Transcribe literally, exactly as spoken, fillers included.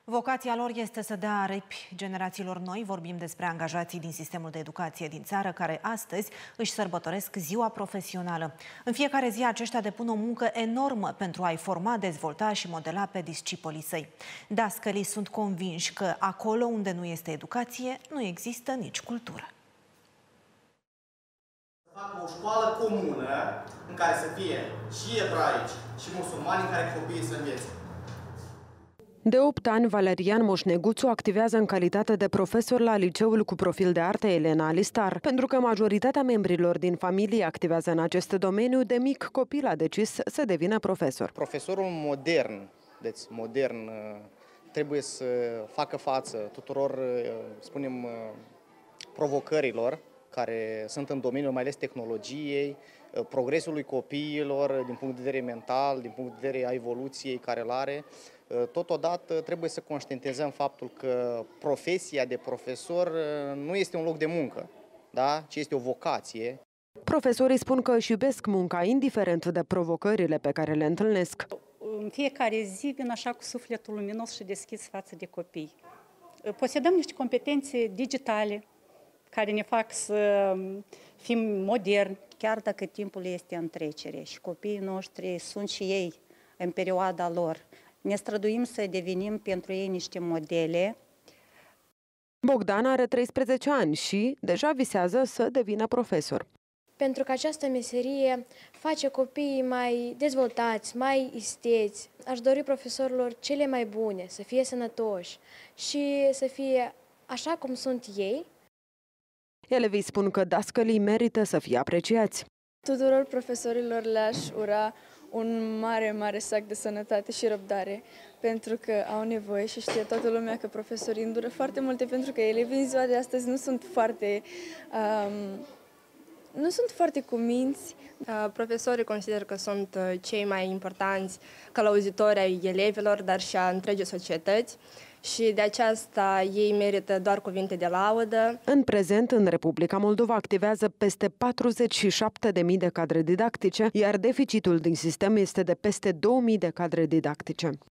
Vocația lor este să dea aripi generațiilor noi. Vorbim despre angajații din sistemul de educație din țară, care astăzi își sărbătoresc ziua profesională. În fiecare zi aceștia depun o muncă enormă pentru a-i forma, dezvolta și modela pe discipolii săi. Dascălii sunt convinși că acolo unde nu este educație, nu există nici cultură. Facă o școală comună în care să fie și ebraici și musulmani, în care copiii să învețe. De opt ani, Valerian Moșneguțu activează în calitate de profesor la liceul cu profil de arte Elena Alistar. Pentru că majoritatea membrilor din familie activează în acest domeniu, de mic copil a decis să devină profesor. Profesorul modern, deci modern, trebuie să facă față tuturor, spunem, provocărilor care sunt în domeniul mai ales tehnologiei, progresului copiilor din punct de vedere mental, din punct de vedere a evoluției care îl are. Totodată trebuie să conștientizăm faptul că profesia de profesor nu este un loc de muncă, da? Ci este o vocație. Profesorii spun că își iubesc munca, indiferent de provocările pe care le întâlnesc. În fiecare zi vin așa cu sufletul luminos și deschis față de copii. Posedăm niște competențe digitale care ne fac să fim moderni, chiar dacă timpul este în trecere și copiii noștri sunt și ei în perioada lor. Ne străduim să devenim pentru ei niște modele. Bogdan are treisprezece ani și deja visează să devină profesor. Pentru că această meserie face copiii mai dezvoltați, mai isteți. Aș dori profesorilor cele mai bune, să fie sănătoși și să fie așa cum sunt ei. Elevii spun că dascălii merită să fie apreciați. Tuturor profesorilor le-aș ura un mare, mare sac de sănătate și răbdare, pentru că au nevoie și știe toată lumea că profesorii îndură foarte multe, pentru că elevii în ziua de astăzi nu sunt foarte, um, nu sunt foarte cuminți. Profesorii consider că sunt cei mai importanți călăuzitori ai elevilor, dar și a întregii societăți. Și de aceasta ei merită doar cuvinte de laudă. În prezent, în Republica Moldova activează peste patruzeci și șapte de mii de cadre didactice, iar deficitul din sistem este de peste două mii de cadre didactice.